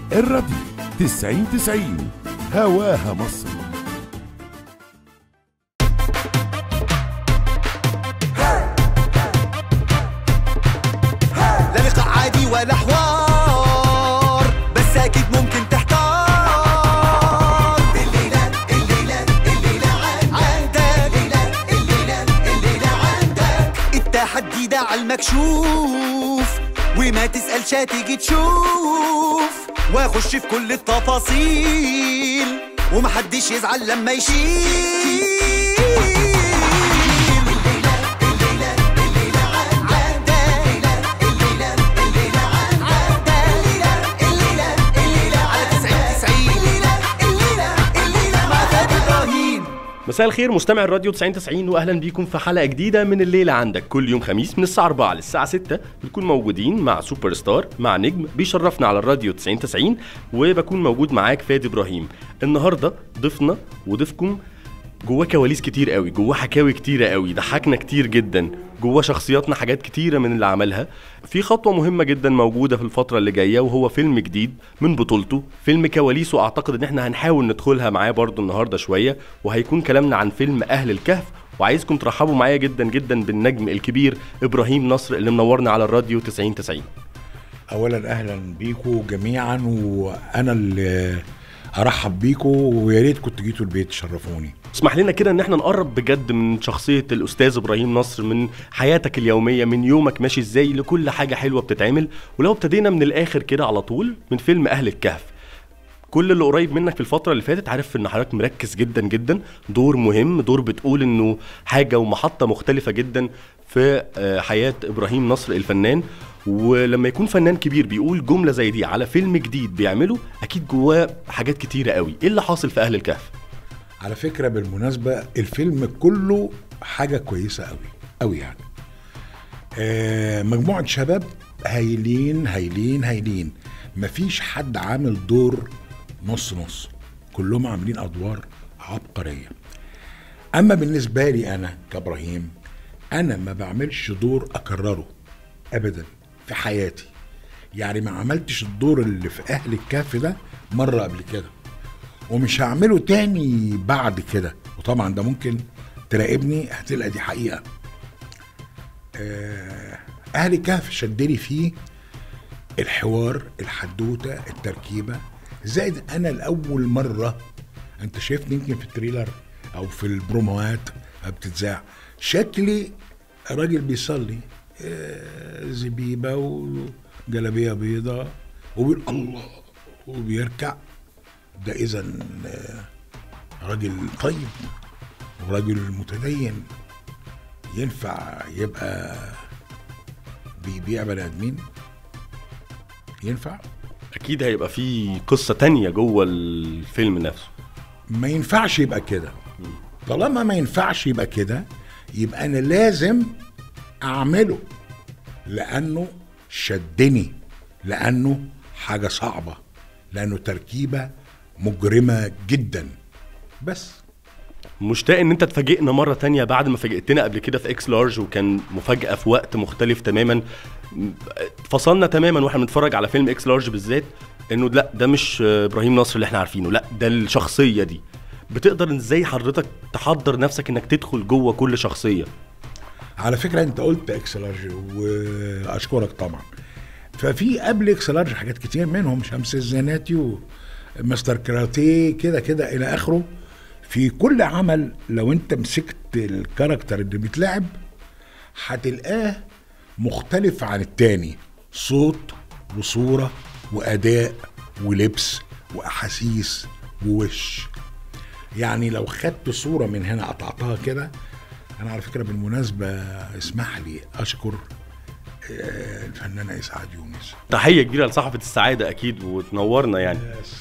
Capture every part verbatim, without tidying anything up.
الراديو تسعين تسعين هواها مصر. لا لقاء عادي ولا حوار، بس اكيد ممكن تحتار. الليلة الليلة الليلة عندك، الليلة الليلة الليلة عندك التحدي ده على المكشوف، وما تسألش هتيجي تشوف، واخش في كل التفاصيل ومحدش يزعل لما يشيل. مساء الخير مستمع الراديو تسعين تسعين، واهلا بيكم في حلقه جديده من الليله عندك. كل يوم خميس من الساعه أربعة للساعه ستة بنكون موجودين مع سوبر ستار، مع نجم بيشرفنا على الراديو تسعين تسعين، وبكون موجود معاك فادي ابراهيم. النهارده ضيفنا وضيفكم جواه كواليس كتير قوي، جواه حكاوي كتيره قوي، ضحكنا كتير جدا، جواه شخصياتنا حاجات كتيره من اللي عملها. في خطوه مهمه جدا موجوده في الفتره اللي جايه، وهو فيلم جديد من بطولته، فيلم كواليسه اعتقد ان احنا هنحاول ندخلها معاه برضو النهارده شويه، وهيكون كلامنا عن فيلم اهل الكهف. وعايزكم ترحبوا معايا جدا جدا بالنجم الكبير ابراهيم نصر اللي منورنا على الراديو تسعين تسعين. اولا اهلا بيكم جميعا، وانا اللي ارحب بيكم، ويا ريت كنت جيتوا البيت تشرفوني. اسمح لنا كده ان احنا نقرب بجد من شخصيه الاستاذ ابراهيم نصر، من حياتك اليوميه، من يومك ماشي ازاي، لكل حاجه حلوه بتتعمل. ولو ابتدينا من الاخر كده على طول من فيلم اهل الكهف، كل اللي قريب منك في الفتره اللي فاتت عارف ان حضرتك مركز جدا جدا، دور مهم، دور بتقول انه حاجه ومحطه مختلفه جدا في حياه ابراهيم نصر الفنان. ولما يكون فنان كبير بيقول جمله زي دي على فيلم جديد بيعمله، اكيد جواه حاجات كتيره قوي. ايه اللي حاصل في اهل الكهف؟ على فكره بالمناسبه الفيلم كله حاجه كويسه قوي قوي يعني. آه مجموعه شباب هايلين هايلين هايلين، مفيش حد عامل دور نص نص، كلهم عاملين ادوار عبقريه. اما بالنسبه لي انا كابراهيم، انا ما بعملش دور اكرره ابدا في حياتي، يعني ما عملتش الدور اللي في اهل الكهف ده مره قبل كده، ومش هعمله تاني بعد كده. وطبعا ده ممكن تراقبني هتلقى دي حقيقه. اهل الكهف شدني فيه الحوار، الحدوته، التركيبه، زائد انا الاول مره، انت شايفني يمكن في التريلر او في البروموات بتتذاع، شكلي راجل بيصلي زبيبه وجلابيه بيضه وبيقول الله وبيركع، ده اذا راجل طيب وراجل متدين، ينفع يبقى بيبيع بني ادمين؟ ينفع؟ اكيد هيبقى في قصه تانية جوه الفيلم نفسه. ما ينفعش يبقى كده. طالما ما ينفعش يبقى كده، يبقى انا لازم اعمله، لانه شدني، لانه حاجه صعبه، لانه تركيبه مجرمه جدا. بس مشتاق ان انت تفاجئنا مره تانية بعد ما فاجئتنا قبل كده في اكس لارج، وكان مفاجاه في وقت مختلف تماما، فصلنا تماما واحنا بنتفرج على فيلم اكس لارج بالذات، انه لا ده مش ابراهيم نصر اللي احنا عارفينه، لا ده الشخصيه دي. بتقدر ازاي حضرتك تحضر نفسك انك تدخل جوه كل شخصيه؟ على فكره انت قلت اكس لارج واشكرك طبعا. ففي قبل اكس لارج حاجات كتير، منهم شمس الزناتي ومستر كاراتيه كده كده الى اخره. في كل عمل لو انت مسكت الكاركتر اللي بيتلعب هتلقاه مختلف عن التاني، صوت وصورة وأداء ولبس وأحاسيس ووش. يعني لو خدت صورة من هنا قطعتها كده، أنا على فكرة بالمناسبة اسمح لي أشكر الفنانة إسعاد يونس، تحية كبيرة لصحفة السعادة أكيد، وتنورنا يعني.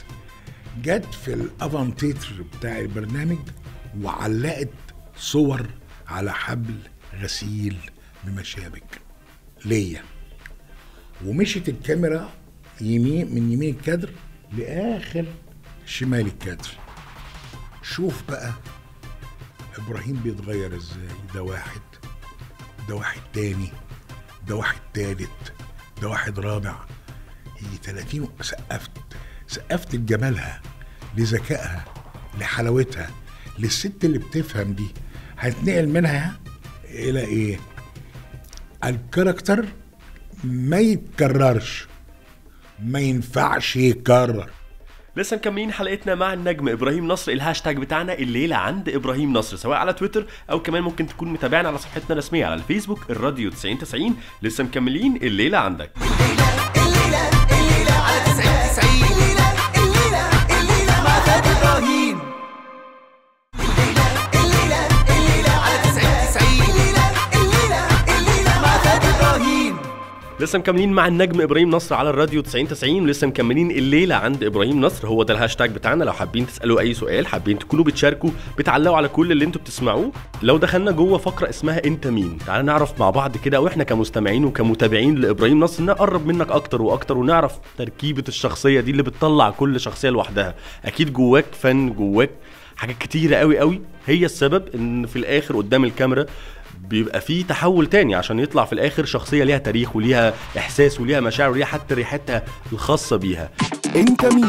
جت في الافانتيتر بتاع البرنامج وعلقت صور على حبل غسيل بمشابك ليا، ومشيت الكاميرا يمين من يمين الكادر لاخر شمال الكادر. شوف بقى ابراهيم بيتغير ازاي، ده واحد، ده واحد تاني، ده واحد تالت، ده واحد رابع، يجي تلاتين. سقفت سقفت لجمالها، لذكائها، لحلاوتها، للست اللي بتفهم دي. هتنقل منها الى ايه؟ الكاركتر ما يتكررش، ما ينفعش يتكرر. لسه مكملين حلقتنا مع النجم ابراهيم نصر. الهاشتاج بتاعنا الليله عند ابراهيم نصر، سواء على تويتر او كمان ممكن تكون متابعنا على صفحتنا الرسميه على الفيسبوك الراديو تسعين تسعين. لسه مكملين الليله عندك. الليلة الليلة على تسعين تسعين. الليلة الليلة الليلة مع فادي إبراهيم. الليلة الليلة على تسعين تسعين. الليلة الليلة الليلة مع فادي إبراهيم. لسه مكملين مع النجم ابراهيم نصر على الراديو تسعين تسعين، ولسه مكملين الليله عند ابراهيم نصر. هو ده الهاشتاج بتاعنا. لو حابين تسالوا اي سؤال، حابين تكونوا بتشاركوا، بتعلقوا على كل اللي انتوا بتسمعوه. لو دخلنا جوه فقره اسمها انت مين، تعالى نعرف مع بعض كده، واحنا كمستمعين وكمتابعين لابراهيم نصر نقرب منك اكتر واكتر، ونعرف تركيبه الشخصيه دي اللي بتطلع كل شخصيه لوحدها. اكيد جواك فن، جواك حاجات كتيره قوي قوي هي السبب ان في الاخر قدام الكاميرا بيبقى فيه تحول تاني، عشان يطلع في الاخر شخصية ليها تاريخ وليها احساس وليها مشاعر وليها حتى ريحتها الخاصة بيها. انت مين؟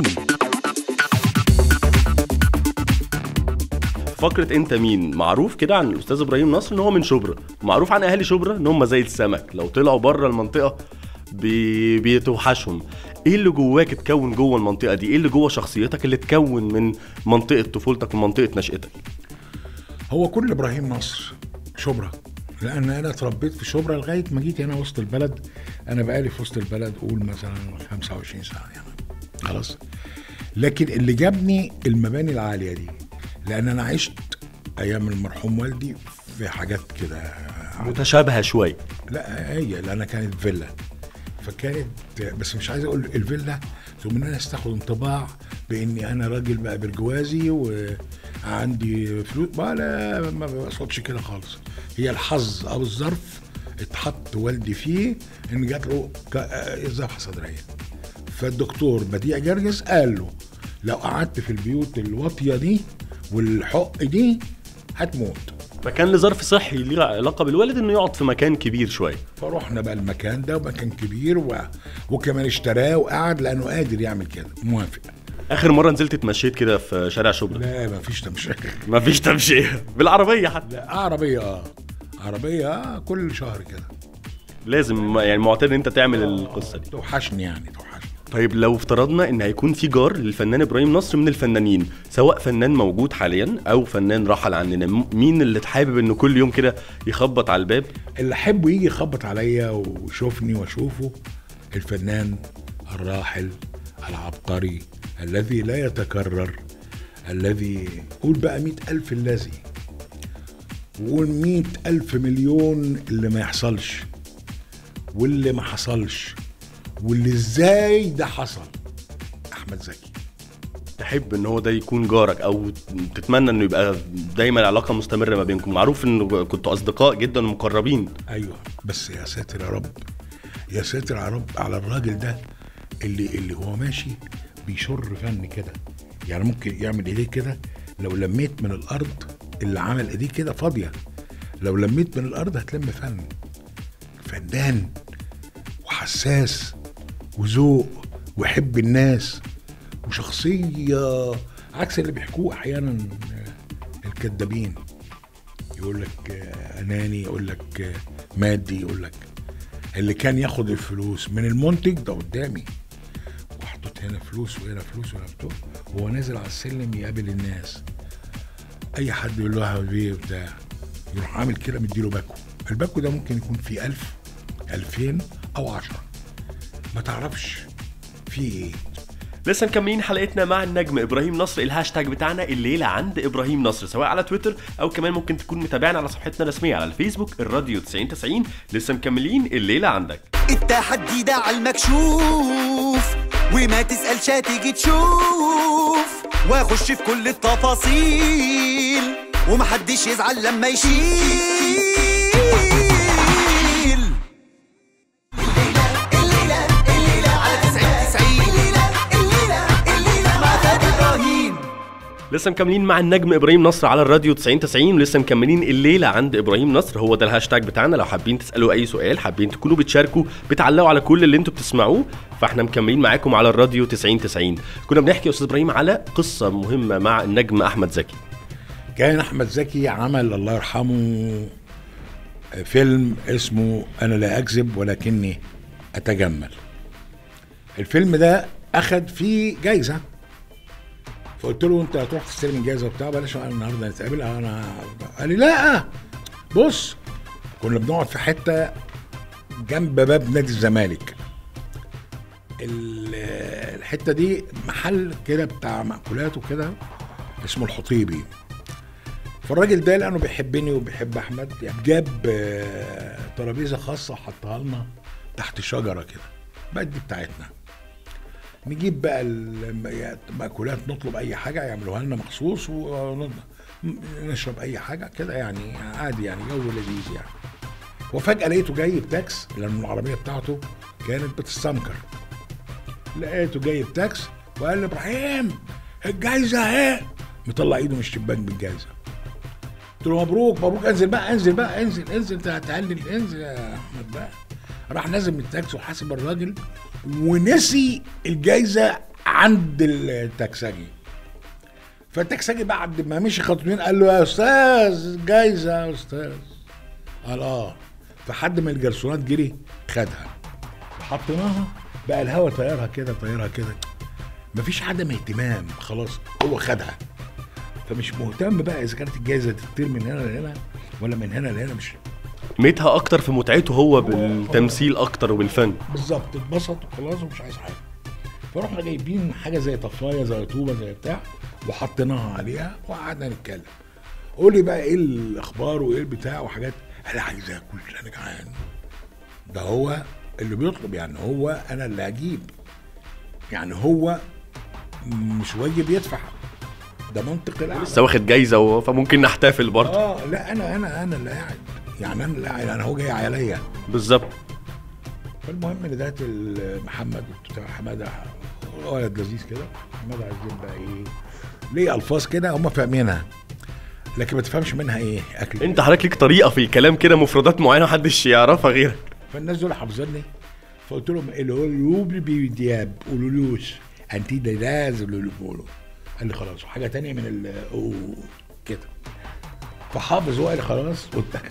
فقرة انت مين معروف كده عن الاستاذ ابراهيم نصر ان هو من شبرا، معروف عن اهالي شبرا ان هم زي السمك، لو طلعوا بره المنطقة بي... بيتوحشهم. ايه اللي جواك اتكون جوه المنطقة دي؟ ايه اللي جوه شخصيتك اللي اتكون من منطقة طفولتك ومنطقة نشأتك؟ هو كل ابراهيم نصر شبرا، لان انا اتربيت في شبرا لغايه ما جيت هنا وسط البلد. انا بقالي في وسط البلد قول مثلا خمسة وعشرين سنه يعني خلاص. لكن اللي جابني المباني العاليه دي، لان انا عشت ايام المرحوم والدي في حاجات كده متشابهه شويه. لا هي لان كانت فيلا، فكانت بس مش عايز اقول الفيلا ثم الناس تاخد انطباع باني انا راجل بقى برجوازي وعندي فلوس. ما لا ما بقصدش كده خالص، هي الحظ او الظرف اتحط والدي فيه ان جات له ذبحه صدريه. فالدكتور بديع جرجس قال له لو قعدت في البيوت الواطيه دي والحق دي هتموت. فكان لظرف صحي ليه علاقه بالوالد انه يقعد في مكان كبير شويه. فروحنا بقى المكان ده ومكان كبير و... وكمان اشتراه وقعد لانه قادر يعمل كده. موافق. اخر مره نزلت اتمشيت كده في شارع شبرا؟ لا مفيش تمشيه. مفيش تمشيه بالعربيه حتى؟ لا عربيه اه عربيه اه كل شهر كده لازم، يعني معتاد ان انت تعمل القصه دي. توحشني يعني توحشني. طيب لو افترضنا ان هيكون في جار للفنان ابراهيم نصر من الفنانين، سواء فنان موجود حاليا او فنان رحل عننا، مين اللي تحابب انه كل يوم كده يخبط على الباب؟ اللي احبه يجي يخبط عليا ويشوفني واشوفه الفنان الراحل العبقري الذي لا يتكرر، الذي قول بقى مئة ألف الذي، وقول مئة ألف مليون اللي ما يحصلش واللي ما حصلش واللي ازاي ده حصل. احمد زكي. تحب ان هو ده يكون جارك او تتمنى انه يبقى دايما العلاقه مستمره ما بينكم؟ معروف ان كنتوا اصدقاء جدا ومقربين. ايوه بس يا ساتر يا رب، يا ساتر يا رب على الراجل ده اللي اللي هو ماشي بيشر فن كده، يعني ممكن يعمل ايديه كده لو لميت من الارض، اللي عمل ايديه كده فاضيه لو لميت من الارض هتلم فن. فنان وحساس وذوق ويحب الناس وشخصيه عكس اللي بيحكوه احيانا الكذابين. يقول لك اناني، يقول لك مادي، يقول لك اللي كان ياخد الفلوس من المنتج ده قدامي وحطت هنا فلوس وهنا فلوس وهنا فلوس، هو نازل على السلم يقابل الناس، اي حد يقول له بيه بتاع يروح عامل كده مديله باكو. الباكو ده ممكن يكون فيه ألف ألفين أو عشرة، ما تعرفش فيه ايه. لسه مكملين حلقتنا مع النجم ابراهيم نصر. الهاشتاج بتاعنا الليله عند ابراهيم نصر، سواء على تويتر او كمان ممكن تكون متابعنا على صفحتنا الرسميه على الفيسبوك الراديو تسعين تسعين. لسه مكملين الليله عندك. التحدي ده على المكشوف وما تسألش هتيجي تشوف، واخش في كل التفاصيل ومحدش يزعل لما يشيل. الليلة الليلة على تسعين تسعين. الليلة الليلة الليلة مع فادي إبراهيم. لسه مكملين مع النجم ابراهيم نصر على الراديو تسعين تسعين، ولسه مكملين الليله عند ابراهيم نصر. هو ده الهاشتاج بتاعنا، لو حابين تسالوا اي سؤال، حابين تكونوا بتشاركوا، بتعلقوا على كل اللي انتوا بتسمعوه، فاحنا مكملين معاكم على الراديو تسعين تسعين. كنا بنحكي يا استاذ ابراهيم على قصه مهمه مع النجم احمد زكي. كان احمد زكي عمل الله يرحمه فيلم اسمه انا لا اكذب ولكني اتجمل. الفيلم ده اخد فيه جايزه، فقلت له انت هتروح تستلم الجايزه وبتاع، بلاش النهارده نتقابل. انا قال لي لا بص، كنا بنقعد في حته جنب باب نادي الزمالك. الحته دي محل كده بتاع مأكولات وكده اسمه الحطيبي. فالراجل ده لانه بيحبني وبيحب احمد جاب ترابيزه خاصه وحطها لنا تحت شجره كده، بقت دي بتاعتنا. نجيب بقى المأكولات، نطلب اي حاجه يعملوها لنا مخصوص ونشرب اي حاجه كده، يعني عادي، يعني جو لذيذ يعني. وفجاه لقيته جاي بتاكس، لان العربيه بتاعته كانت بتستنكر. لقيته جاي بتاكس وقال لي ابراهيم الجايزه اهي، مطلع ايده من الشباك بالجايزه. قلت له مبروك مبروك، انزل بقى انزل بقى انزل انزل انت هتهلل، انزل يا احمد بقى. راح نازل من التاكسي وحاسب الراجل ونسي الجايزه عند التاكسجي. فالتاكسجي بعد ما مشي خطوتين قال له يا استاذ جايزه يا استاذ. قال اه. فحد من الجرسونات جري خدها حطيناها، بقى الهوا طيرها كده طيرها كده، مفيش عدم اهتمام، خلاص هو خدها. فمش مهتم بقى اذا كانت الجايزه تطير من هنا لهنا ولا من هنا لهنا، مش ميتها اكتر في متعته هو بالتمثيل اكتر وبالفن بالظبط. اتبسط وخلاص ومش عايز حاجه. فرحنا جايبين حاجه زي طفايه زي طوبه زي بتاع وحطيناها عليها وقعدنا نتكلم. قول لي بقى ايه الاخبار وايه البتاع وحاجات. انا عايز اكل، انا جعان. ده هو اللي بيطلب، يعني هو انا اللي هجيب، يعني هو مش واجب يدفع، ده منطق الأعلى. لسه واخد جايزه فممكن نحتفل برضه. اه لا انا انا انا اللي قاعد، يعني انا اللي قاعد، انا هو جاي عليا بالظبط. فالمهم ان ده محمد بتاع حماده ولد لذيذ كده، حماده عايزين بقى ايه ليه الفاظ كده هم فاهمينها لكن ما تفهمش منها ايه اكل. انت حضرتك ليك طريقه في الكلام كده، مفردات معينه محدش يعرفها غيرك. فالناس دول حافظيني، فقلت لهم اللي هو اليوبلي بيدياب قولولوش انتي ده لازم اللي بيقولوا. قال لي خلاص، وحاجه تانية من ال كده. فحافظ هو قال لي خلاص واتكل.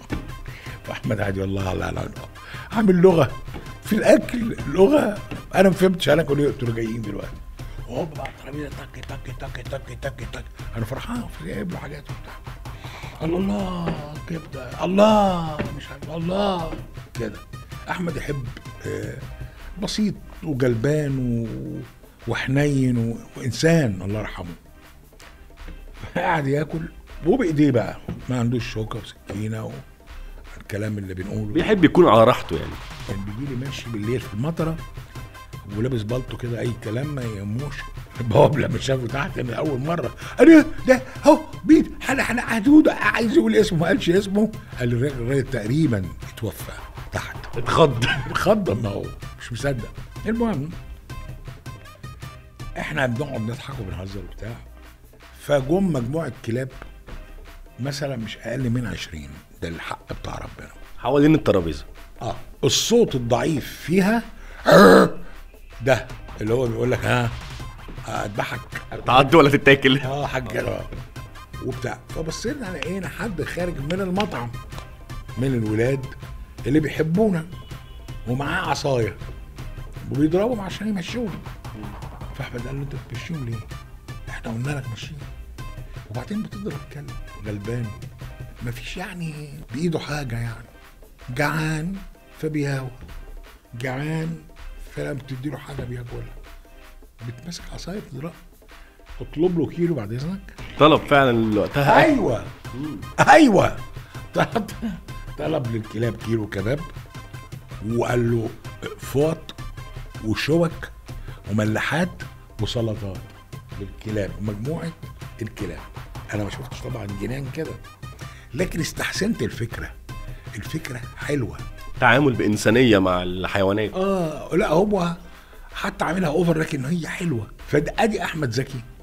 فاحمد عادي والله لا لا عامل لغه في الاكل، لغه انا ما فهمتش. انا كل قلت له جايين دلوقتي هوب بقى الترابيزه تك تك تك تك تك تك. انا فرحان جايب له حاجات وبتاع. الله كبده، الله مش عارف، الله كده. احمد يحب بسيط وجلبان و... وحنين و... وانسان الله يرحمه. قاعد ياكل وبايديه بقى، ما عندوش شوكه وسكينه والكلام اللي بنقوله. بيحب يكون على راحته يعني. كان بيجي لي ماشي بالليل في المطره ولابس بالطو كده، اي كلام ما يهموش. البواب لما شافه تحت من اول مره قال ده اهو بيت حلقه حلقه حدوده، عايز يقول اسمه ما قالش اسمه. قال الراجل الراجل تقريبا اتوفى تحت، اتخض اتخض، ما هو مش مصدق. المهم احنا بنقعد نضحك وبنهزر وبتاع. فجم مجموعه كلاب مثلا مش اقل من عشرين، ده الحق بتاع ربنا، حوالين الترابيزه. اه الصوت الضعيف فيها ده اللي هو بيقول لك ها اذبحك تعدي ولا تتاكل. اه حاجه وبتاع. فبصينا لقينا حد خارج من المطعم من الولاد اللي بيحبونا ومعاه عصايه وبيضربهم عشان يمشونا. فاحمد قال له انت بتمشيهم ليه؟ احنا قلنا لك مشيهم، وبعدين بتضرب كلب غلبان مفيش يعني بايده حاجه، يعني جعان فبيهاوى، جعان فلما بتديله حاجه بياكلها، بتمسك عصايه تضرب. اطلب له كيلو بعد اذنك. طلب فعلا وقتها. ايوه ايوه طلب طلب للكلاب كيلو كباب، وقال له فوط وشوك وملحات وسلطات للكلاب، مجموعه الكلاب. انا ما شفتش طبعا جنان كده، لكن استحسنت الفكره. الفكره حلوه، تعامل بانسانيه مع الحيوانات. اه لا هو حتى عاملها اوفر لكن هي حلوه. فادي احمد زكي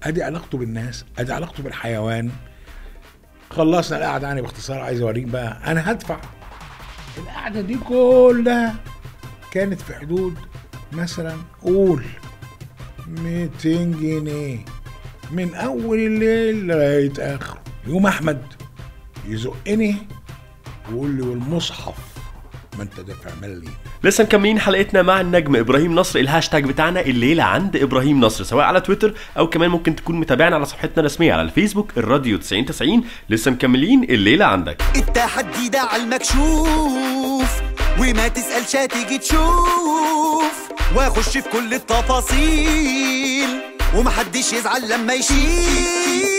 ادي علاقته بالناس، ادي علاقته بالحيوان. خلصنا القعده يعني باختصار، عايز اوريك بقى انا هدفع. القعده دي كلها كانت في حدود مثلا قول ميتين جنيه من اول الليل لغايه اخره. يوم احمد يزقني ويقول لي والمصحف ما انت دافع ملي. لسه مكملين حلقتنا مع النجم ابراهيم نصر. الهاشتاج بتاعنا الليله عند ابراهيم نصر، سواء على تويتر او كمان ممكن تكون متابعنا على صفحتنا الرسميه على الفيسبوك الراديو تسعين تسعين. لسه مكملين الليله عندك. التحدي ده على المكشوف وما تسألش هتيجي تشوف، واخش في كل التفاصيل ومحدش يزعل لما يشيل.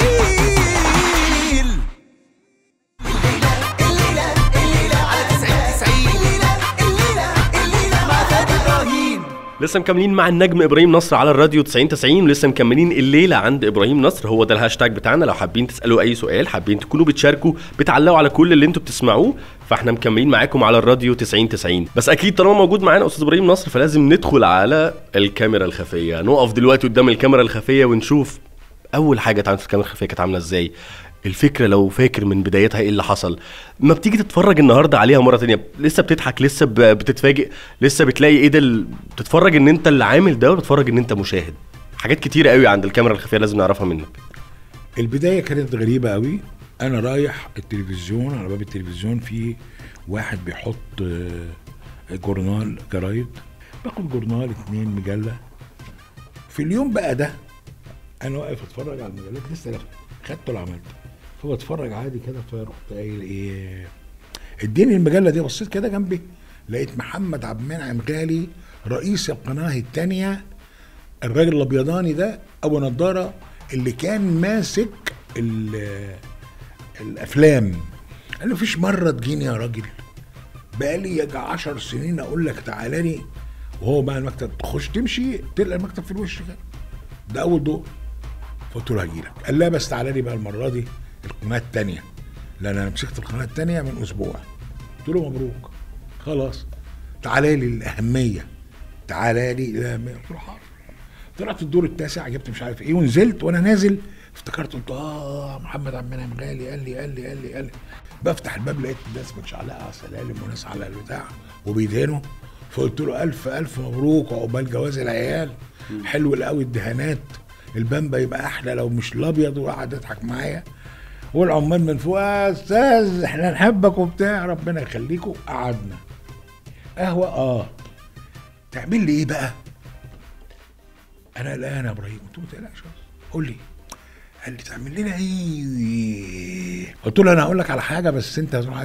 لسه مكملين مع النجم ابراهيم نصر على الراديو تسعين تسعين، ولسه مكملين الليله عند ابراهيم نصر. هو ده الهاشتاج بتاعنا. لو حابين تسالوا اي سؤال، حابين تكونوا بتشاركوا، بتعلقوا على كل اللي انتوا بتسمعوه، فاحنا مكملين معاكم على الراديو تسعين تسعين. بس اكيد طالما موجود معانا استاذ ابراهيم نصر فلازم ندخل على الكاميرا الخفيه. نقف دلوقتي قدام الكاميرا الخفيه ونشوف اول حاجه اتعملت في الكاميرا الخفيه كانت عامله ازاي. الفكره لو فاكر من بدايتها ايه اللي حصل، ما بتيجي تتفرج النهارده عليها مره تانية لسه بتضحك، لسه بتتفاجئ، لسه بتلاقي ايه ده ال... بتتفرج ان انت اللي عامل ده وتتفرج ان انت مشاهد. حاجات كتيره قوي عند الكاميرا الخفيه لازم نعرفها منك. البدايه كانت غريبه قوي. انا رايح التلفزيون، على باب التلفزيون في واحد بيحط جورنال جرايد، باخد جورنال اتنين مجله. في اليوم بقى ده انا واقف اتفرج على المجلات، لسه خدته اللي عملته، فبتفرج عادي كده، فرحت قايل ايه اديني المجله دي. بصيت كده جنبي لقيت محمد عبد المنعم غالي رئيس القناه الثانيه، الراجل الابيضاني ده ابو نضاره اللي كان ماسك الافلام. قال له مفيش مره تجيني يا راجل بقالي يجي عشر سنين اقول لك تعالى لي، وهو بقى المكتب تخش تمشي تلقى المكتب في الوش كده. ده اول دور. فقلت له هجيلك. قال لا بس تعالى لي بقى المره دي القناه الثانيه، لان انا مسكت القناه الثانيه من اسبوع. قلت له مبروك خلاص تعالى لي الاهميه، تعالى لي الاهميه. قلت له حاضر. طلعت الدور التاسع، جبت مش عارف ايه ونزلت. وانا نازل افتكرت قلت اه محمد عبد المنعم غالي قال لي قال لي قال لي قال لي بفتح الباب لقيت ناس متشعلقه على سلالم وناس على البتاع وبيدهنوا. فقلت له الف الف مبروك وعقبال جواز العيال. حلو قوي الدهانات، البامبا يبقى احلى لو مش الابيض. وقعد يضحك معايا والعمال من فوق يا استاذ احنا نحبك وبتاع ربنا يخليكم. قعدنا قهوه. اه تعمل لي ايه بقى؟ انا قلقان يا ابراهيم. قلت له ما تقلقش قول لي. قال لي تعمل لنا ايه؟ قلت له انا هقول لك على حاجه بس انت هتروح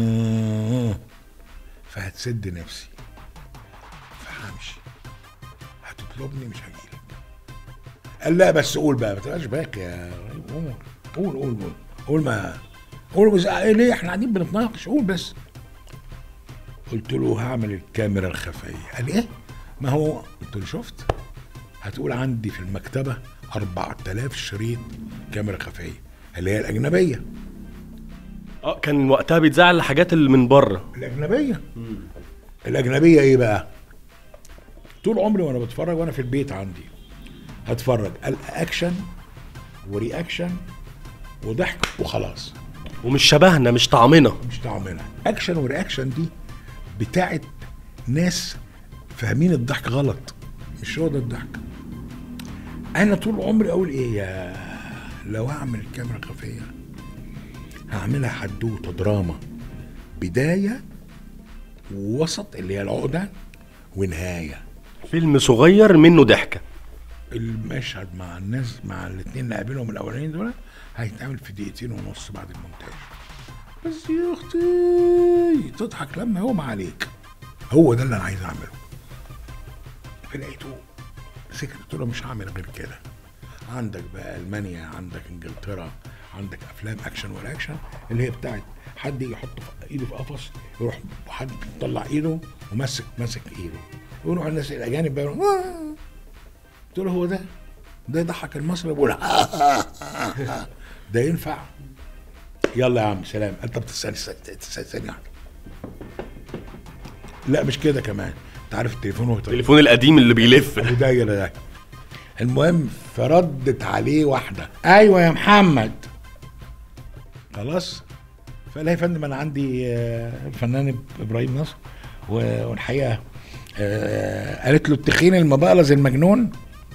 فهتسد نفسي فهمشي، هتطلبني مش هجيلك. قال لا بس قول بقى ما تبقاش باقي يا قول قول قول قول قول ما قول بس ايه ليه احنا قاعدين بنتناقش قول بس. قلت له هعمل الكاميرا الخفيه. قال ايه؟ ما هو قلت له شفت هتقول عندي في المكتبه أربعة آلاف شريط كاميرا خفيه اللي هي الاجنبيه. اه كان وقتها بيتذاع الحاجات اللي من بره الاجنبيه. مم. الاجنبيه ايه بقى؟ طول عمري وانا بتفرج وانا في البيت عندي هتفرج اكشن ورياكشن وضحك وخلاص، ومش شبهنا مش طعمنا مش طعمنا. اكشن ورياكشن دي بتاعت ناس فاهمين الضحك غلط، مش هو ده الضحك. انا طول عمري اقول ايه يا لو هعمل الكاميرا خفيه هعملها حدوته دراما، بدايه ووسط اللي هي العقده ونهايه. فيلم صغير منه ضحكه. المشهد مع الناس مع الاثنين اللي قابلهم الاولانيين دول هيتعمل في دقيقتين ونص بعد المونتاج. بس يا اختي تضحك لما يقوم عليك. هو ده اللي انا عايز اعمله. فلقيته سكت. قلت له مش هعمل غير كده. عندك بقى المانيا، عندك انجلترا، عندك افلام اكشن والاكشن اللي هي بتاعت حد يحط ايده في قفص يروح حد يطلع ايده ومسك ماسك ايده ويروح الناس الاجانب بقى. قلت له هو ده ده يضحك المصري. بقول ده ينفع؟ يلا يا عم سلام. انت بتسالني ثانيه واحده. لا مش كده كمان. انت عارف التليفون هو التليفون القديم اللي بيلف ده ده المهم فردت عليه واحده، ايوه يا محمد. خلاص، فقال يا فندم انا عندي الفنان ابراهيم نصر، والحقيقه قالت له التخين المبقلز المجنون.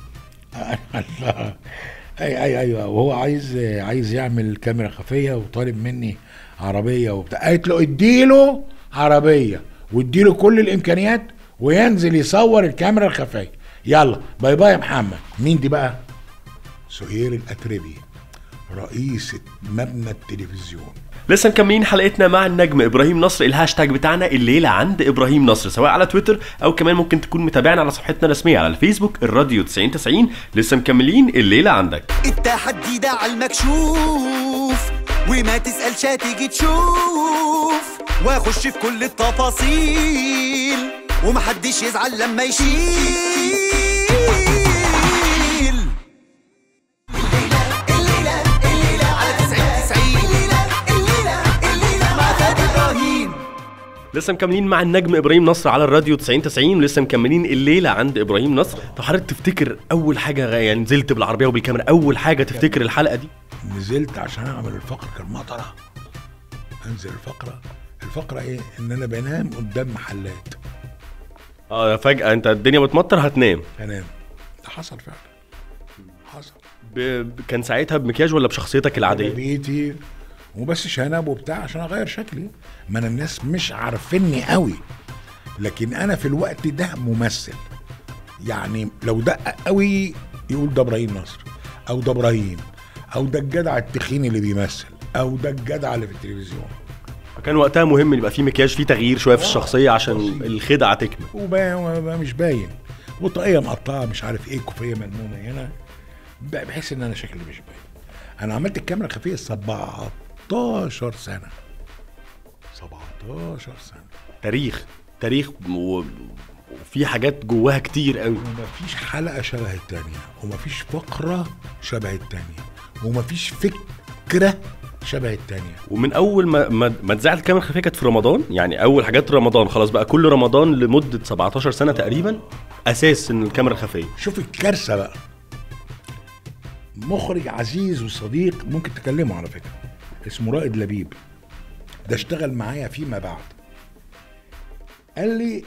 اي اي ايوه، وهو عايز عايز يعمل كاميرا خفيه وطالب مني عربيه وبتاع. قالت له اديله عربيه واديله كل الامكانيات وينزل يصور الكاميرا الخفيه. يلا باي باي يا محمد. مين دي بقى؟ سهير الاتربي، رئيسة مبنى التلفزيون. لسه مكملين حلقتنا مع النجم ابراهيم نصر. الهاشتاج بتاعنا الليله عند ابراهيم نصر، سواء على تويتر او كمان ممكن تكون متابعنا على صفحتنا الرسميه على الفيسبوك الراديو تسعين تسعين. لسه مكملين الليله عندك. التحدي ده على المكشوف وما تسألش هتيجي تشوف، واخش في كل التفاصيل ومحدش يزعل لما يشيل. لسه مكملين مع النجم ابراهيم نصر على الراديو تسعين تسعين، ولسه مكملين الليله عند ابراهيم نصر. طب حضرتك تفتكر اول حاجه يعني نزلت بالعربيه وبالكاميرا، اول حاجه تفتكر الحلقه دي؟ نزلت عشان اعمل الفقره، كان مطره انزل الفقره. الفقره ايه؟ ان انا بنام قدام محلات. اه فجاه انت الدنيا بتمطر هتنام. هنام. ده حصل فعلا، حصل. ب... كان ساعتها بمكياج ولا بشخصيتك العاديه؟ بيتي وبس شنب وبتاع عشان اغير شكلي، ما انا الناس مش عارفيني قوي، لكن انا في الوقت ده ممثل. يعني لو دقق قوي يقول ده ابراهيم نصر، او ده ابراهيم، او ده الجدع التخين اللي بيمثل، او ده الجدع اللي في التلفزيون. فكان وقتها مهم يبقى في مكياج، في تغيير شويه في الشخصيه عشان بسيط. الخدعه تكمل. وبقى مش باين، وطاقيه مقطعه مش عارف ايه، كوفيه ملمومه هنا، بحس ان انا شكلي مش باين. انا عملت الكاميرا الخفيه سبعتاشر سنه. سبعتاشر سنه. تاريخ تاريخ و... وفي حاجات جواها كتير قوي. ومفيش حلقه شبه التانيه، ومفيش فقره شبه التانيه، ومفيش فكره شبه التانيه. ومن اول ما ما, ما اتذاعت الكاميرا الخفيه كانت في رمضان، يعني اول حاجات رمضان، خلاص بقى كل رمضان لمده سبعتاشر سنه تقريبا اساس ان الكاميرا الخفيه. شوف الكارثه بقى، مخرج عزيز وصديق ممكن تكلمه على فكره، اسمه رائد لبيب، ده اشتغل معايا فيما بعد. قال لي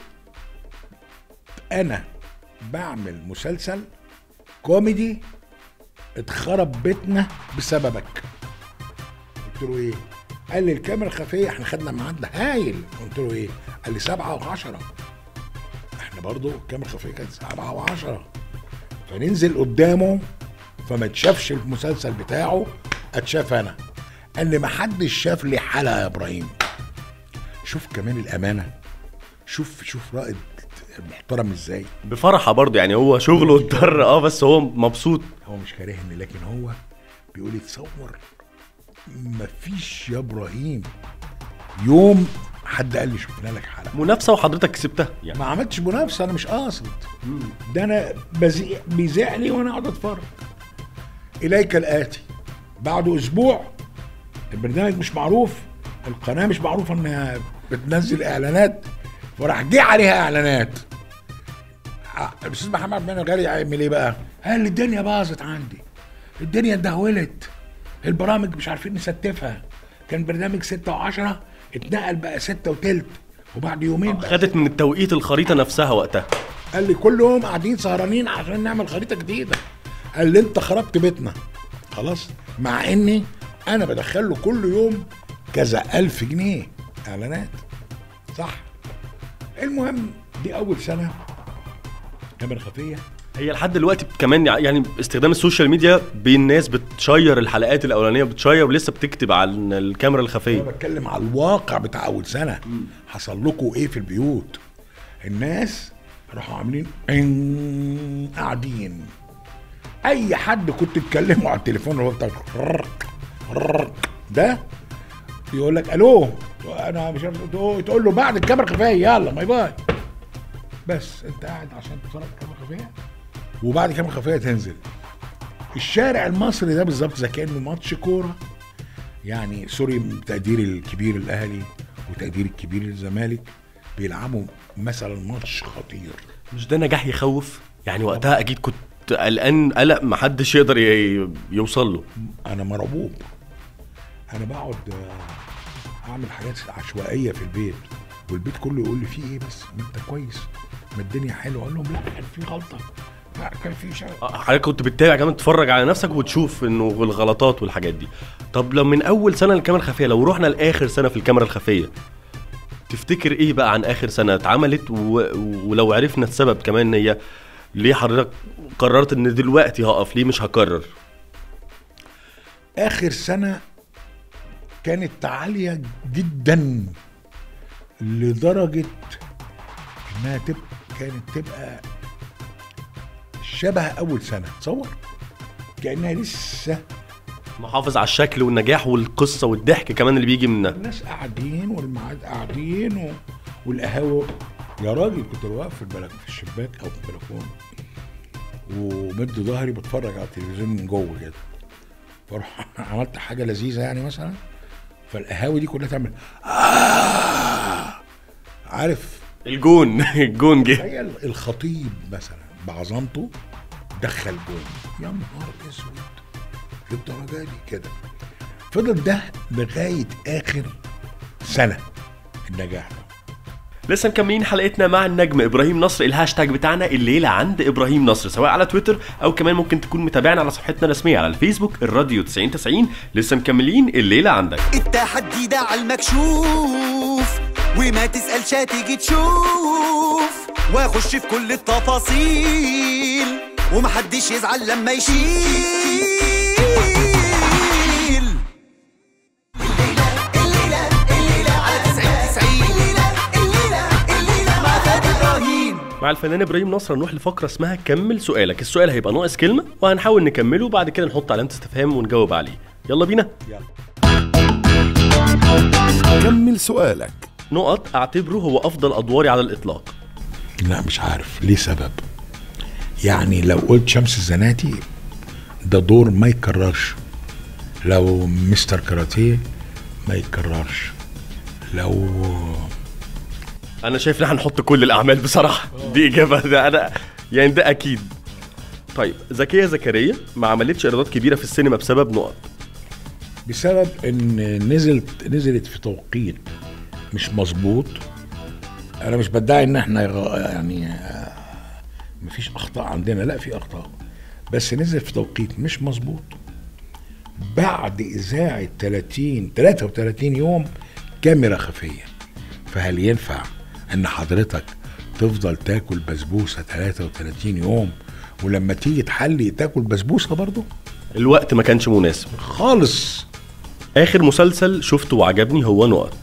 انا بعمل مسلسل كوميدي اتخرب بيتنا بسببك. قلت له ايه؟ قال لي الكاميرا الخفيه احنا خدنا ميعاد هايل. قلت له ايه؟ قال لي سبعة وعشرة. احنا برضو الكاميرا الخفيه كانت سبعة وعشرة، فننزل قدامه فما تشافش المسلسل بتاعه، اتشاف انا. قال لي ما حدش شاف لي حلقه يا ابراهيم. شوف كمان الامانه، شوف شوف رائد محترم ازاي، بفرحه برضه، يعني هو شغله اضطر اه بس هو مبسوط. هو مش كارهني، لكن هو بيقول لي تصور مفيش يا ابراهيم يوم حد قال لي شفنا لك حلقه. منافسه وحضرتك كسبتها يعني. ما عملتش منافسه، انا مش قاصد، ده انا بزيق بيزيع لي وانا قاعد اتفرج. اليك الاتي، بعد اسبوع البرنامج مش معروف، القناه مش معروفه انها بتنزل اعلانات، فراح جه عليها اعلانات. الاستاذ محمد بن الغالي يعمل ايه بقى؟ قال لي الدنيا باظت عندي، الدنيا اتدهولت، البرامج مش عارفين نستفها. كان برنامج ستة وعشرة اتنقل بقى ستة وتلت، وبعد يومين خدت من التوقيت الخريطه نفسها وقتها. قال لي كل يوم قاعدين سهرانين عشان نعمل خريطه جديده. قال لي انت خربت بيتنا خلاص، مع اني انا بدخل له كل يوم كذا الف جنيه اعلانات، صح؟ المهم دي اول سنه كاميرا خفيه. هي لحد دلوقتي كمان يعني استخدام السوشيال ميديا بين الناس بتشير الحلقات الاولانيه، بتشير ولسه بتكتب على الكاميرا الخفيه. انا بتكلم على الواقع بتاع اول سنه. م. حصل لكم ايه في البيوت؟ الناس راحوا عاملين قاعدين، اي حد كنت تكلمه على التليفون هو بتاع ده يقول لك الو، انا مش عارف تقول له بعد الكاميرا الخفيه يلا باي باي. بس انت قاعد عشان تتفرج الكاميرا الخفيه، وبعد الكاميرا الخفيه تنزل. الشارع المصري ده بالظبط زي كانه ماتش كوره، يعني سوري تقدير الكبير الاهلي وتقدير الكبير للزمالك، بيلعبوا مثلا ماتش خطير. مش ده نجاح يخوف؟ يعني وقتها اكيد كنت قلقان قلق محدش يقدر ي- يوصل له. انا مرعوب. انا بقعد آه، اعمل حاجات عشوائيه في البيت، والبيت كله يقول لي في ايه بس ما انت كويس، ما الدنيا حلوه. اقول لهم لا كان في غلطه، لا كان في شيء. آه، حضرتك كنت بتتابع كمان تتفرج على نفسك وتشوف انه الغلطات والحاجات دي. طب لو من اول سنه للكاميرا الخفيه، لو رحنا لاخر سنه في الكاميرا الخفيه، تفتكر ايه بقى عن اخر سنه اتعملت و... ولو عرفنا السبب كمان، هي ليه حضرتك قررت ان دلوقتي هقف، ليه مش هكرر؟ اخر سنه كانت عاليه جدا لدرجه انها تبقى كانت تبقى شبه اول سنه. تصور كانها لسه محافظ على الشكل والنجاح والقصه والضحك كمان اللي بيجي منها. الناس قاعدين والمعاد قاعدين و... والقهاوي. يا راجل كنت بوقف في البلك في الشباك او في البلكونه ومد ظهري بتفرج على التلفزيون من جوه كده، فاروح عملت حاجه لذيذه يعني مثلا، فالقهاوي دي كلها تعمل آه عارف الجون الجون جه. تخيل الخطيب مثلا بعظمته دخل جون، يا نهار اسود للدرجه دي كده. فضل ده لغايه اخر سنه النجاح ده. لسه مكملين حلقتنا مع النجم ابراهيم نصر. الهاشتاج بتاعنا الليله عند ابراهيم نصر، سواء على تويتر او كمان ممكن تكون متابعنا على صفحتنا الرسميه على الفيسبوك الراديو تسعين تسعين. لسه مكملين الليله عندك. التحدي ده على المكشوف وما تسألش هتيجي تشوف، واخش في كل التفاصيل ومحدش يزعل لما يشيل. الليلة الليلة الليلة على تسعين تسعين، الليلة الليلة الليلة مع فادي إبراهيم. مع الفنان ابراهيم نصر نروح لفقره اسمها كمل سؤالك. السؤال هيبقى ناقص كلمه وهنحاول نكمله، وبعد كده نحط علامه استفهام ونجاوب عليه. يلا بينا. كمل سؤالك. نقط اعتبره هو افضل ادواري على الاطلاق. لا مش عارف ليه سبب. يعني لو قلت شمس الزناتي ده دور ما يتكررش، لو مستر كاراتيه ما يتكررش، لو انا شايف ان احنا هنحط كل الاعمال بصراحه. دي اجابه، ده انا يعني ده اكيد. طيب زكيه زكريا ما عملتش ايرادات كبيره في السينما بسبب نقط. بسبب ان نزلت نزلت في توقيت مش مظبوط. انا مش بدعي ان احنا يعني مفيش اخطاء عندنا، لا في اخطاء، بس نزل في توقيت مش مظبوط بعد اذاعه ثلاثين ثلاثة وثلاثين يوم كاميرا خفيه. فهل ينفع ان حضرتك تفضل تاكل بسبوسه ثلاثة وثلاثين يوم ولما تيجي تحلي تاكل بسبوسه برضو؟ الوقت ما كانش مناسب خالص. اخر مسلسل شفته وعجبني هو نقط.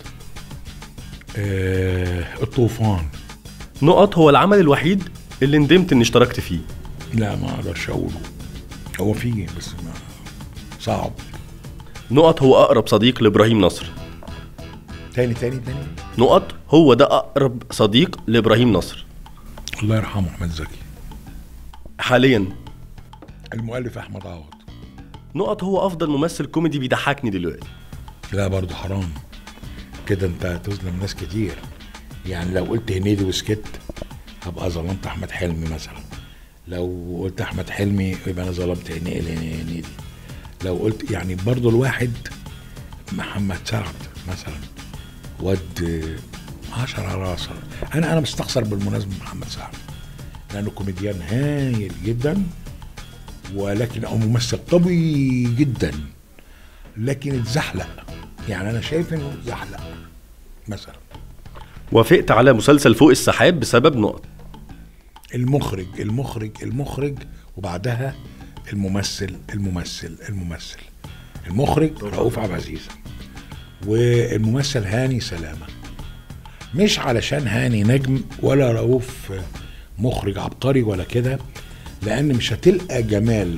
آه الطوفان. نقط هو العمل الوحيد اللي ندمت اني اشتركت فيه. لا ما اقدرش اقوله، هو فيه بس ما صعب. نقط هو اقرب صديق لابراهيم نصر. تاني تاني تاني نقط هو ده اقرب صديق لابراهيم نصر. الله يرحمه احمد زكي. حاليا المؤلف احمد عوض. نقط هو افضل ممثل كوميدي بيضحكني دلوقتي. لا برضو حرام كده، انت هتظلم ناس كتير. يعني لو قلت هنيدي وسكت هبقى ظلمت احمد حلمي مثلا، لو قلت احمد حلمي يبقى انا ظلمت هنيدي. لو قلت يعني برضو الواحد محمد سعد مثلا ود عشرة على عشرة. انا انا مستخسر بالمناسبه محمد سعد لانه كوميديان هايل جدا، ولكن او ممثل قوي جدا، لكن اتزحلق. يعني انا شايف انه اتزحلق مثلا. وافقت على مسلسل فوق السحاب بسبب نقط. المخرج المخرج المخرج وبعدها الممثل الممثل الممثل المخرج رؤوف عبد العزيز والممثل هاني سلامة. مش علشان هاني نجم ولا رؤوف مخرج عبقري ولا كده، لان مش هتلقى جمال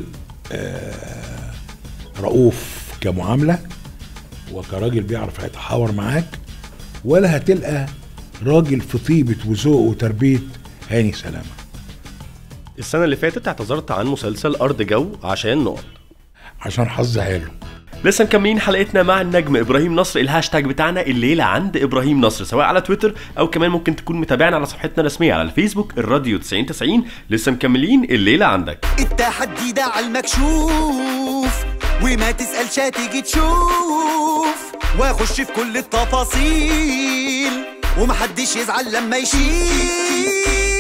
رؤوف كمعاملة وكراجل بيعرف يتحاور معاك، ولا هتلقى راجل في طيبة وذوق وتربية هاني سلامة. السنة اللي فاتت اعتذرت عن مسلسل أرض جو عشان نقط. عشان حظ حلو. لسه مكملين حلقتنا مع النجم ابراهيم نصر. الهاشتاج بتاعنا الليله عند ابراهيم نصر، سواء على تويتر او كمان ممكن تكون متابعنا على صفحتنا الرسميه على الفيسبوك الراديو تسعين تسعين. لسه مكملين الليله عندك. التحدي ده على المكشوف وما تسألش هتيجي تشوف، واخش في كل التفاصيل ومحدش يزعل لما يشيل.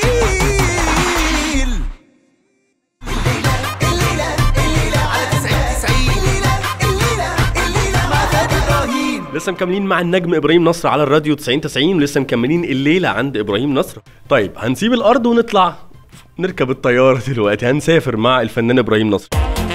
لسه مكملين مع النجم ابراهيم نصر على الراديو تسعين تسعين، ولسه مكملين الليله عند ابراهيم نصر. طيب هنسيب الارض ونطلع نركب الطياره دلوقتي، هنسافر مع الفنان ابراهيم نصر.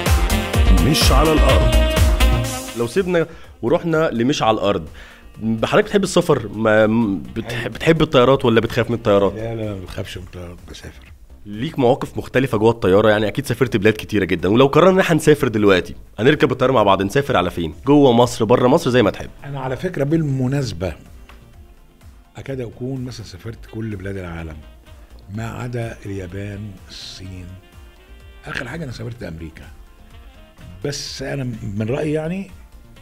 مش على الأرض. لو سيبنا ورحنا لمش على الارض، حضرتك بتحب السفر؟ ما بتحب, بتحب الطيارات ولا بتخاف من الطيارات؟ لا لا ما بخافش من الطيارات، بسافر. ليك مواقف مختلفه جوه الطياره يعني، اكيد سافرت بلاد كتيره جدا، ولو قررنا ان احنا نسافر دلوقتي هنركب الطياره مع بعض، نسافر على فين؟ جوه مصر، بره مصر، زي ما تحب. انا على فكره بالمناسبه اكاد اكون مثلا سافرت كل بلاد العالم ما عدا اليابان، الصين. اخر حاجه انا سافرت امريكا. بس انا من رايي يعني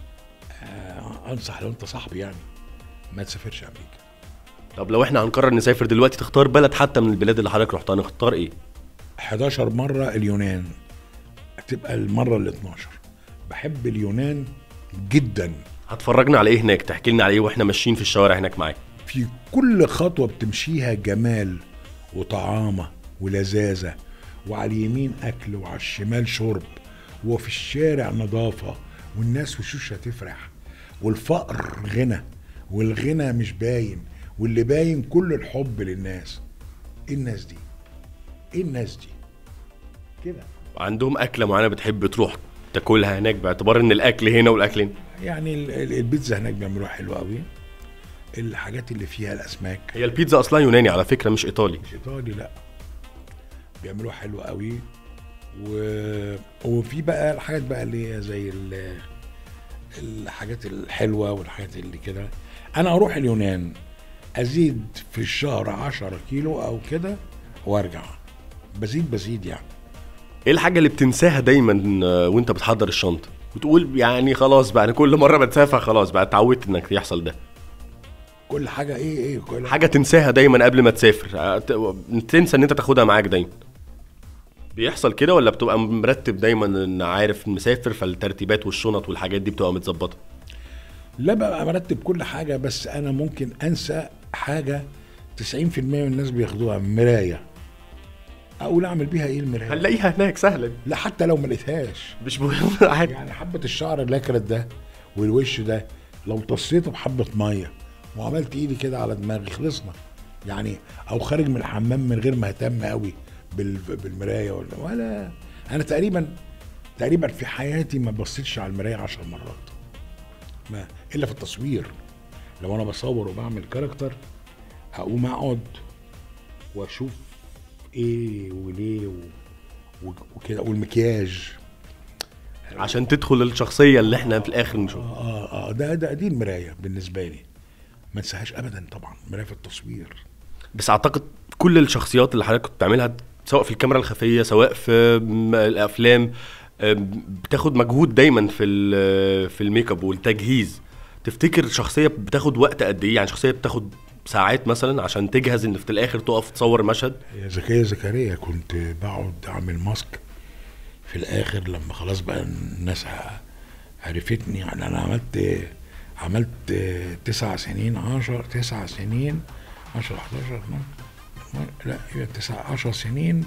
آه انصح لو انت صاحبي يعني ما تسافرش امريكا. طب لو احنا هنقرر نسافر دلوقتي، تختار بلد حتى من البلاد اللي حضرتك رحتها، نختار ايه؟ حداشر مره اليونان، هتبقى المره ال اتناشر. بحب اليونان جدا. هتفرجنا على ايه هناك؟ تحكي لنا على ايه واحنا ماشيين في الشوارع هناك معاك؟ في كل خطوه بتمشيها جمال وطعامه ولذاذه، وعلى اليمين اكل وعلى الشمال شرب، وفي الشارع نظافه، والناس وشوشها تفرح، والفقر غنى، والغنى مش باين، واللي باين كل الحب للناس. ايه الناس دي؟ ايه الناس دي كده؟ عندهم اكله معينه بتحب تروح تاكلها هناك، باعتبار ان الاكل هنا والاكل هنا؟ يعني البيتزا هناك بيعملوها حلوه قوي، الحاجات اللي فيها الاسماك. هي البيتزا اصلا يوناني على فكره، مش ايطالي. مش ايطالي، لا، بيعملوها حلوه قوي. و... وفي بقى الحاجات بقى اللي هي زي ال... الحاجات الحلوه والحاجات اللي كده. انا اروح اليونان ازيد في الشهر عشرة كيلو او كده وارجع، بزيد بزيد يعني. ايه الحاجه اللي بتنساها دايما وانت بتحضر الشنطه وتقول يعني خلاص بقى انا كل مره بتسافر خلاص بقى اتعودت انك يحصل ده؟ كل حاجه ايه ايه كل حاجه تنساها دايما قبل ما تسافر، تنسى ان انت تاخدها معاك دايما. بيحصل كده ولا بتبقى مرتب دايما ان عارف مسافر، فالترتيبات والشنط والحاجات دي بتبقى متظبطه؟ لا بقى مرتب كل حاجه، بس انا ممكن انسى حاجه تسعين في المية من الناس بياخدوها، مرايه. اقول اعمل بيها ايه المرايه؟ هنلاقيها هناك سهله. لا حتى لو ما لقيتهاش مش مهم عادي. يعني حبه الشعر اللي اكلت ده والوش ده لو طصيته بحبه ميه وعملت ايدي كده على دماغي خلصنا يعني. او خارج من الحمام من غير ما اهتم قوي بالمرايه ولا ولا انا تقريبا تقريبا في حياتي ما بصيتش على المرايه عشر مرات، ما الا في التصوير. لو انا بصور وبعمل كاركتر هقوم اقعد واشوف ايه وليه وكده، والمكياج عشان تدخل الشخصيه اللي احنا في الاخر نشوفها. اه اه ده ده دي المرايه بالنسبه لي، ما انساهاش ابدا طبعا، مرايه في التصوير. بس اعتقد كل الشخصيات اللي حضرتك كنت بتعملها سواء في الكاميرا الخفيه سواء في الافلام بتاخد مجهود دايما في في الميك اب والتجهيز. تفتكر شخصيه بتاخد وقت قد ايه؟ يعني شخصيه بتاخد ساعات مثلا عشان تجهز ان في الاخر تقف تصور مشهد؟ يا زكيه زكريا كنت بقعد اعمل ماسك في الاخر لما خلاص بقى الناس عرفتني. يعني انا عملت عملت تسع سنين عشر تسع سنين عشر حداشر لا هي تسع عشر سنين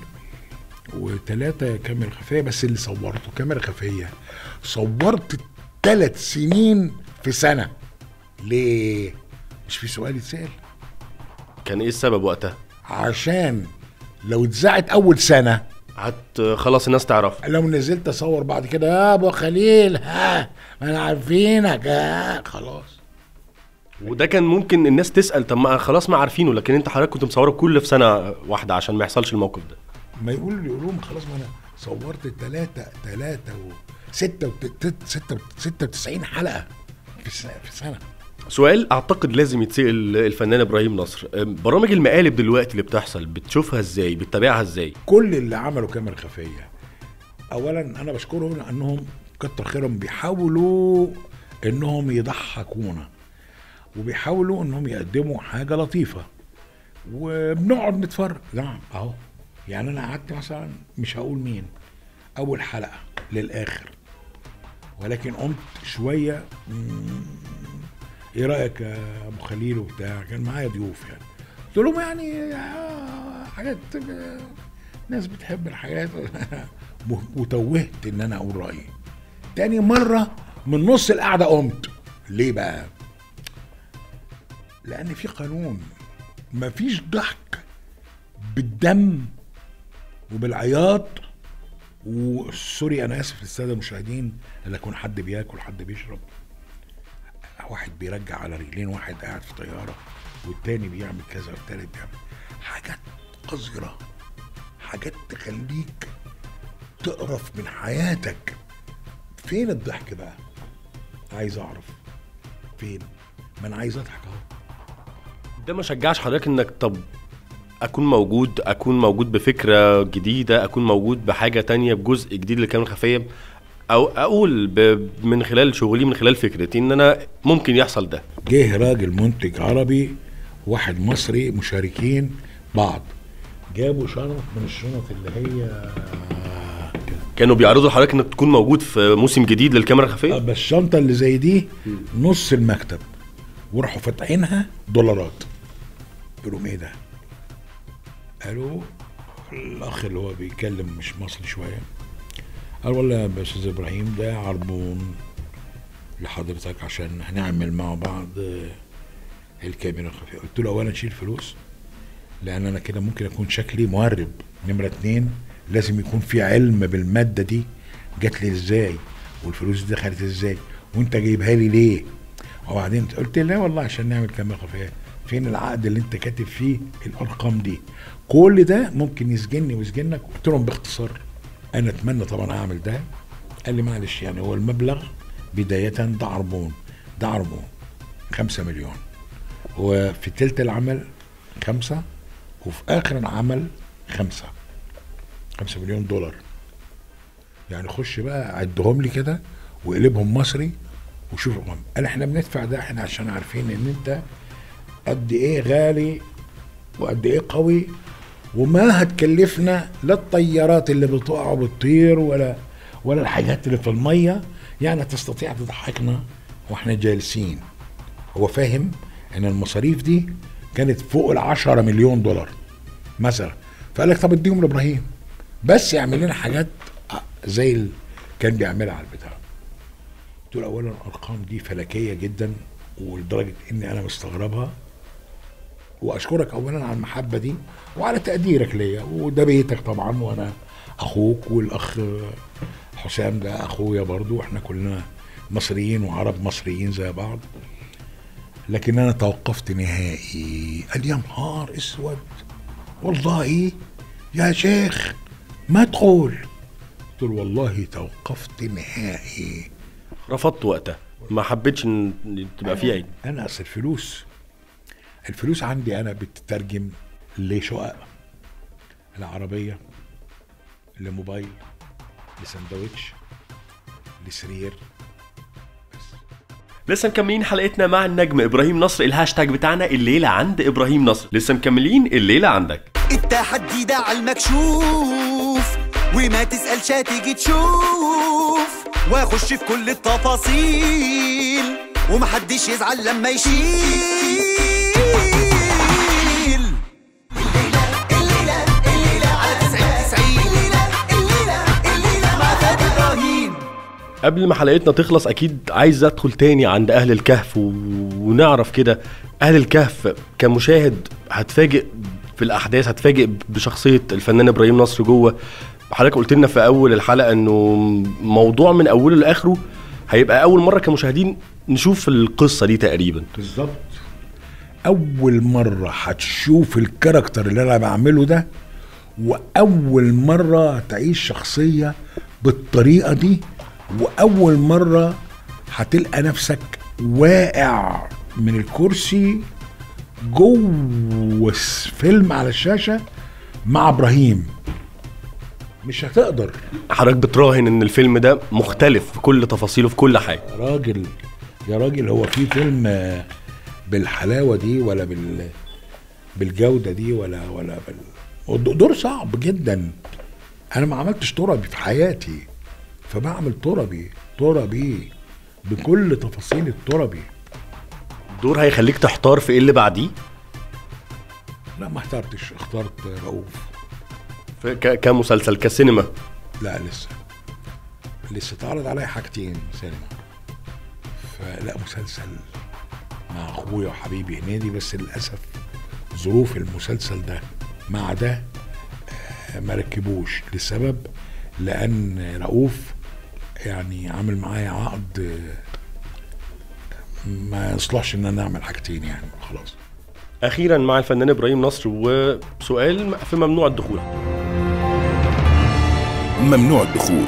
وثلاثة كاميرا خفية. بس اللي صورته كاميرا خفية صورت ثلاث سنين في سنة. ليه؟ مش في سؤال يتسأل؟ كان ايه السبب وقتها؟ عشان لو اتذاعت اول سنة هت خلاص الناس تعرف. لو نزلت اصور بعد كده يا ابو خليل ها ما انا عارفينك ها خلاص. وده كان ممكن الناس تسأل طب ما خلاص ما عارفينه، لكن انت حضرتك كنت مصوره كل في سنة واحدة عشان ما يحصلش الموقف ده. ما يقولوا يقولوا خلاص ما انا صورت ثلاثة ثلاثة و ستة ستة ستة وتسعين حلقة في سنة. سؤال اعتقد لازم يتسأل الفنان ابراهيم نصر، برامج المقالب دلوقتي اللي بتحصل بتشوفها ازاي؟ بتتابعها ازاي؟ كل اللي عملوا كاميرا خفية اولا انا بشكرهم لانهم كتر خيرهم بيحاولوا انهم يضحكونا وبيحاولوا انهم يقدموا حاجه لطيفه وبنقعد نتفرج. نعم اهو يعني انا قعدت مثلا مش هقول مين اول حلقه للاخر، ولكن قمت شويه ايه رايك يا ابو خليل وبتاع، كان معايا ضيوف يعني، قلت لهم يعني حاجات ناس بتحب الحاجات وتوهت ان انا اقول رايي. تاني مره من نص القعده قمت. ليه بقى؟ لان في قانون، مفيش ضحك بالدم وبالعياط، وسوري انا اسف للساده المشاهدين اللي يكون حد بياكل حد بيشرب، واحد بيرجع على رجلين، واحد قاعد في طياره والتاني بيعمل كذا والتالت بيعمل حاجات قذره، حاجات تخليك تقرف من حياتك. فين الضحك بقى؟ عايز اعرف فين؟ ما انا عايز اضحك اهو. ده ما شجعش حضرتك انك طب اكون موجود اكون موجود بفكره جديده، اكون موجود بحاجه تانية بجزء جديد للكاميرا الخفيه، او اقول من خلال شغلي من خلال فكرتي ان انا ممكن يحصل ده؟ جه راجل منتج عربي واحد مصري مشاركين بعض، جابوا شنط من الشنط اللي هي كانوا بيعرضوا لحضرتك انك تكون موجود في موسم جديد للكاميرا الخفيه. بس الشنطه اللي زي دي نص المكتب، وراحوا فاتحينها دولارات. قلت لهم ايه ده؟ قالوا الاخ اللي هو بيتكلم مش مصري شويه قال والله يا استاذ ابراهيم ده عربون لحضرتك عشان هنعمل مع بعض الكاميرا الخفيه. قلت له اولا شيل فلوس لان انا كده ممكن اكون شكلي مهرب، نمره اتنين لازم يكون في علم بالماده دي جات لي ازاي والفلوس دي دخلت ازاي وانت جايبها لي ليه. وبعدين قلت لا والله عشان نعمل كاميرا خفيه. فين العقد اللي انت كاتب فيه الارقام دي؟ كل ده ممكن يسجنني ويسجنك. قلت لهم باختصار انا اتمنى طبعا اعمل ده. قال لي معلش يعني هو المبلغ بدايه ده عربون ده عربون خمسة مليون، وفي تلت العمل خمسة، وفي اخر العمل خمسة خمسة مليون دولار. يعني خش بقى عدهم لي كده وقلبهم مصري وشوفهم. قال احنا بندفع ده احنا عشان عارفين ان انت قد ايه غالي وقد ايه قوي، وما هتكلفنا لا الطيارات اللي بتقع وبتطير ولا ولا الحاجات اللي في الميه، يعني تستطيع تضحكنا واحنا جالسين. هو فاهم ان المصاريف دي كانت فوق العشرة مليون دولار مثلا، فقال لك طب اديهم لابراهيم بس يعمل لنا حاجات زي اللي كان بيعملها على البتاع. قلت له اولا الارقام دي فلكيه جدا ولدرجه اني انا مستغربها، واشكرك اولا على المحبه دي وعلى تقديرك ليا، وده بيتك طبعا وانا اخوك، والاخ حسام ده اخويا برضو، واحنا كلنا مصريين وعرب مصريين زي بعض. لكن انا توقفت نهائي. قال يا نهار اسود والله يا شيخ ما تقول. قلت له والله توقفت نهائي. رفضت وقتها، ما حبيتش ان تبقى في عيد. انا اصل الفلوس الفلوس عندي انا بتترجم لشقق، لعربيه، لموبايل، لسندوتش، لسرير. لسه مكملين حلقتنا مع النجم ابراهيم نصر. الهاشتاج بتاعنا الليله عند ابراهيم نصر. لسه مكملين الليله عندك. التحدي ده على المكشوف وما تسألش هتيجي تشوف، واخش في كل التفاصيل ومحدش يزعل لما يشيل. الليلة الليلة الليلة على تسعين تسعين الليلة الليلة الليلة مع فادي إبراهيم. قبل ما حلقتنا تخلص اكيد عايز ادخل تاني عند اهل الكهف و... ونعرف كده اهل الكهف كمشاهد هتفاجئ في الاحداث، هتفاجئ بشخصيه الفنان ابراهيم نصر جوه. حضرتك قلت لنا في اول الحلقه انه موضوع من اوله لاخره هيبقى اول مره كمشاهدين نشوف القصه دي تقريبا. بالظبط، اول مره هتشوف الكاركتر اللي انا بعمله ده، واول مره تعيش شخصيه بالطريقه دي، واول مره هتلقى نفسك واقع من الكرسي جوه فيلم على الشاشه مع ابراهيم. مش هتقدر. حضرتك بتراهن ان الفيلم ده مختلف في كل تفاصيله في كل حاجه. يا راجل يا راجل هو في فيلم آه، بالحلاوه دي ولا بال بالجوده دي ولا ولا بال... دور صعب جدا. انا ما عملتش تربي في حياتي، فبعمل تربي تربي بكل تفاصيل التربي. الدور هيخليك تحتار في ايه اللي بعديه؟ لا ما اخترتش، اخترت رؤوف. في ك- كمسلسل كسينما. لا لسه لسه اتعرض عليا حاجتين سينما، فلا مسلسل مع اخويا وحبيبي هنيدي، بس للاسف ظروف المسلسل ده مع ده آه، ما ركبوش لسبب، لان رؤوف يعني عامل معايا عقد آه، ما يصلحش ان انا اعمل حاجتين يعني خلاص. اخيرا مع الفنان ابراهيم نصر، وسؤال في ممنوع الدخول. ممنوع الدخول.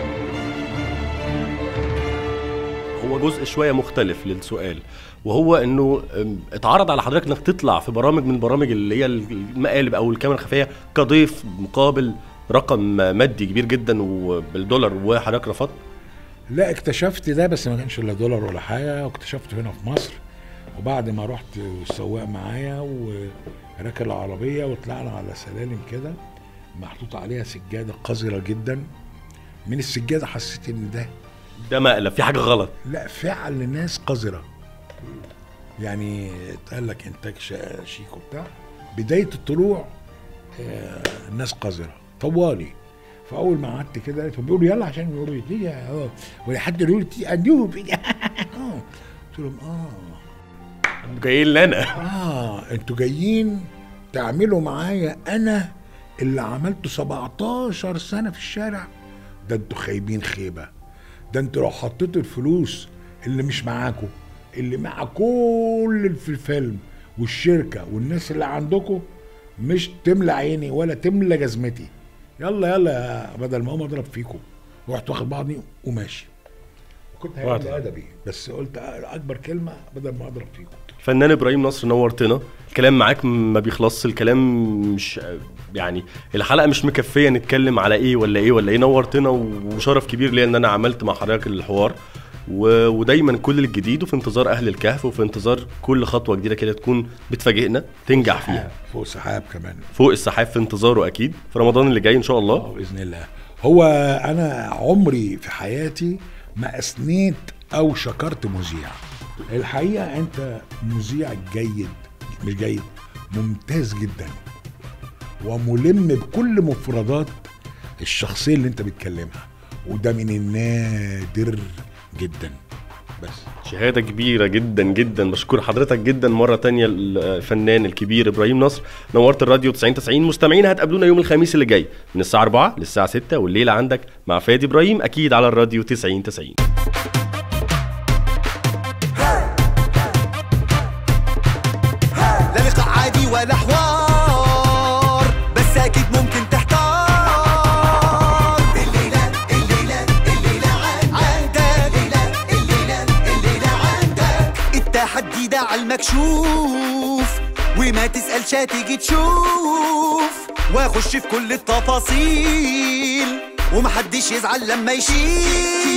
هو جزء شويه مختلف للسؤال، وهو انه أم، اتعرض على حضرتك انك تطلع في برامج من البرامج اللي هي المقالب او الكاميرا الخفيه كضيف مقابل رقم مادي كبير جدا وبالدولار، وحضرتك رفضت. لا اكتشفت ده، بس ما كانش الا دولار ولا حاجه، واكتشفته هنا في مصر. وبعد ما رحت السواق معايا وركب العربيه وطلعنا على سلالم كده محطوط عليها سجاده قذره جدا، من السجاده حسيت ان ده ده مقلب، في حاجه غلط. لا فعل ناس قذره، يعني اتقال لك انتاج شا- شيك وبتاع. بدايه الطلوع آه، الناس قذره طوالي. فاول ما قعدت كده فبيقولوا يلا عشان بيقولوا لي اه ولا حد يقول لي انوب قلت لهم اه جايين لنا. اه انتوا جايين تعملوا معايا انا اللي عملته سبعتاشر سنه في الشارع؟ ده انتوا خايبين خيبه. ده انتوا لو حطيتوا الفلوس اللي مش معاكم، اللي مع كل اللي في الفيلم والشركه والناس اللي عندكم، مش تملى عيني ولا تملى جزمتي. يلا يلا بدل ما اقوم اضرب فيكم. رحت واخد بعضي وماشي. كنت هيعمل ادبي، بس قلت اكبر كلمه بدل ما اضرب فيكم. فنان ابراهيم نصر، نورتنا. الكلام معاك ما بيخلصش، الكلام مش يعني الحلقه مش مكفيه نتكلم على ايه ولا ايه ولا ايه. نورتنا، وشرف كبير ليا ان انا عملت مع حضرتك الحوار، و... ودايما كل الجديد، وفي انتظار اهل الكهف، وفي انتظار كل خطوه جديده كده تكون بتفاجئنا تنجح فيها. فوق سحاب كمان، فوق السحاب في انتظاره اكيد في رمضان اللي جاي ان شاء الله. اه باذن الله. هو انا عمري في حياتي ما اثنيت او شكرت مذيع. الحقيقه انت مذيع جيد، مش جيد، ممتاز جدا، وملم بكل مفردات الشخصيه اللي انت بتكلمها، وده من النادر جدا. بس شهاده كبيره جدا جدا. بشكر حضرتك جدا مره تانية، الفنان الكبير ابراهيم نصر. نورت الراديو تسعين تسعين. مستمعين هتقابلونا يوم الخميس اللي جاي من الساعه أربعة للساعه ستة، والليله عندك مع فادي ابراهيم اكيد على الراديو تسعين تسعين. لا لقاء عادي ولا حوار، بس اكيد ممكن تحتار. الليلة الليلة الليلة عندك، الليلة الليلة الليلة عندك التحدي ده على المكشوف، وما تسألش هتيجي تشوف، واخش في كل التفاصيل ومحدش يزعل لما يشيل.